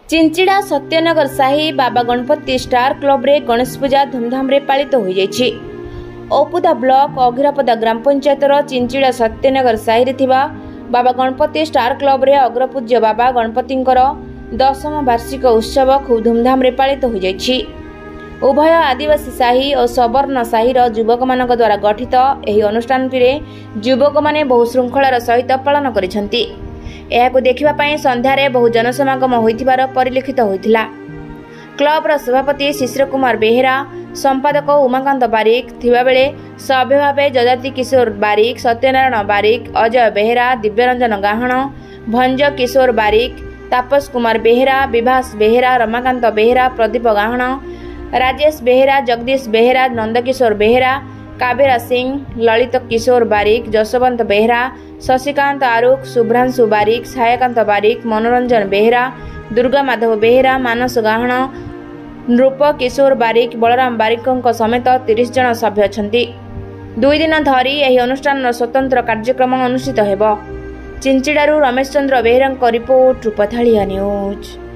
चिंचिड़ा सत्यनगर साही Baba Ganapati star club रे गणेश पूजा धूमधाम रे पालित हो जाइछि। ओपुदा ब्लॉक अघिरापदा ग्राम पंचायत चिंचिड़ा सत्यनगर साही रे थिबा बाबा गणपति स्टार क्लब रे अग्रपूज्य बाबा गणपतिंकर 10म वार्षिक उत्सव खूब धूमधाम रे पालित हो जाइछि। उभय आदिवासी साही और सवर्ण साही युवक मान द्वारा गठित एही अनुष्ठान युवक माने बहु श्रृंखलार सहित पालन करिसेंति। एहाकु देखिबा पई संध्यारे बहु जनसमागम होइथिबार परिलक्षित होइथिला। क्लबर सभापति शिशिर कुमार बेहेरा, संपादक उमाकांत बारिक थिबा बेले सभ्य भावे जजाति किशोर बारिक, सत्यनारायण बारिक, अजय बेहेरा, दिव्यरंजन गाहण, भंज किशोर बारिक, तापस कुमार बेहेरा, विभास बेहेरा, रमाकांत बेहेरा, प्रदीप गाहण, राजेश बेहेरा, जगदीश बेहेरा, नंदकिशोर बेहेरा, कावेरा सिंह, ललित किशोर बारिक, जसवंत बेहेरा, शशिकांत आरुख, शुभ्रांशु बारिक, छायाकांत बारिक, मनोरंजन बेहेरा, दुर्गा माधव बेहेरा, मानस गाहण, नृप किशोर बारिक, बलराम बारिकों समेत 30 जन सभ्य अछंती। 2 दिन धरी यह अनुष्ठान स्वतंत्र कार्यक्रम अनुष्ठित हेब। चिंचिड़ारू रमेश चंद्र बेहेरा रिपोर्ट, रूपथालिया न्यूज।